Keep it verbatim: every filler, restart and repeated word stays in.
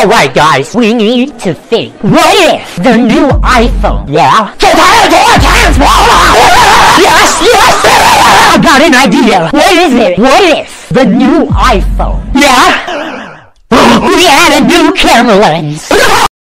Alright guys, we need to think. What if the new iPhone, yeah? Yes, yes! I got an idea! What is it? What if the new iPhone, yeah? We had a new camera lens!